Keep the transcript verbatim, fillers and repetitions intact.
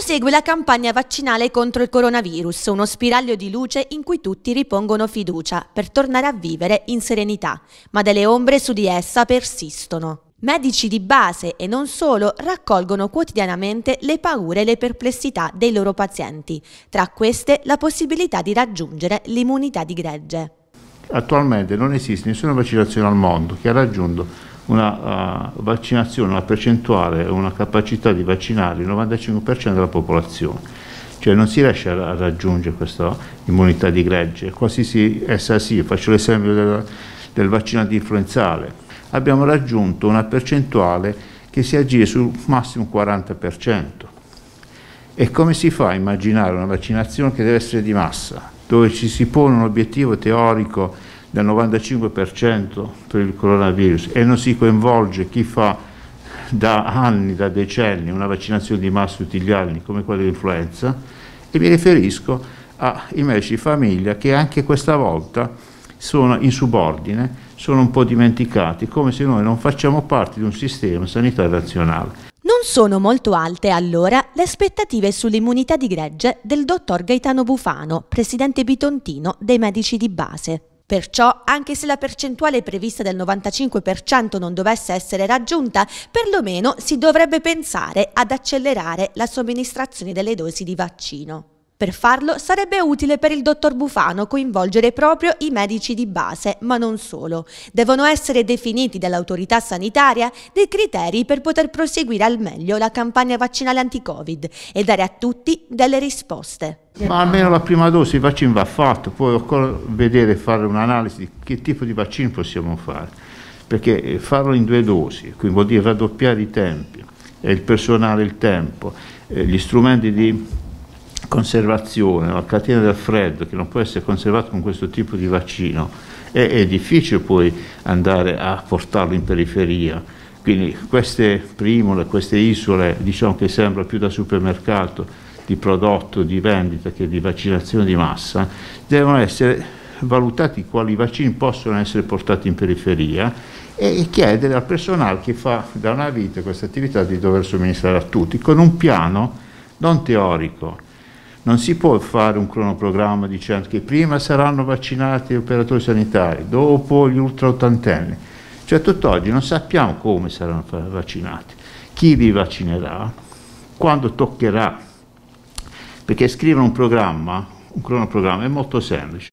Prosegue la campagna vaccinale contro il coronavirus, uno spiraglio di luce in cui tutti ripongono fiducia per tornare a vivere in serenità, ma delle ombre su di essa persistono. Medici di base e non solo raccolgono quotidianamente le paure e le perplessità dei loro pazienti, tra queste la possibilità di raggiungere l'immunità di gregge. Attualmente non esiste nessuna vaccinazione al mondo che ha raggiunto una uh, vaccinazione, una percentuale, una capacità di vaccinare il novantacinque per cento della popolazione, cioè non si riesce a, a raggiungere questa immunità di gregge, qualsiasi essa sia. Faccio l'esempio del, del vaccino antinfluenzale, abbiamo raggiunto una percentuale che si aggira sul massimo quaranta per cento. E come si fa a immaginare una vaccinazione che deve essere di massa, dove ci si pone un obiettivo teorico del novantacinque per cento per il coronavirus e non si coinvolge chi fa da anni, da decenni, una vaccinazione di massa tutti gli anni come quella dell'influenza? E mi riferisco ai medici di famiglia che anche questa volta sono in subordine, sono un po' dimenticati, come se noi non facciamo parte di un sistema sanitario nazionale. Non sono molto alte allora le aspettative sull'immunità di gregge del dottor Gaetano Bufano, presidente bitontino dei medici di base. Perciò, anche se la percentuale prevista del novantacinque per cento non dovesse essere raggiunta, perlomeno si dovrebbe pensare ad accelerare la somministrazione delle dosi di vaccino. Per farlo sarebbe utile per il dottor Bufano coinvolgere proprio i medici di base, ma non solo. Devono essere definiti dall'autorità sanitaria dei criteri per poter proseguire al meglio la campagna vaccinale anti-Covid e dare a tutti delle risposte. Ma almeno la prima dose, il vaccino va fatto, poi occorre vedere, fare un'analisi di che tipo di vaccino possiamo fare, perché farlo in due dosi, quindi vuol dire raddoppiare i tempi, il personale, il tempo, gli strumenti di conservazione, la catena del freddo che non può essere conservata con questo tipo di vaccino, è, è difficile poi andare a portarlo in periferia. Quindi queste primole, queste isole, diciamo che sembra più da supermercato, di prodotto, di vendita che di vaccinazione di massa, devono essere valutati quali vaccini possono essere portati in periferia e chiedere al personale che fa da una vita questa attività di dover somministrare a tutti, con un piano non teorico. Non si può fare un cronoprogramma dicendo che prima saranno vaccinati gli operatori sanitari, dopo gli ultraottantenni. Cioè tutt'oggi non sappiamo come saranno vaccinati, chi li vaccinerà, quando toccherà. Perché scrivere un programma, un cronoprogramma è molto semplice.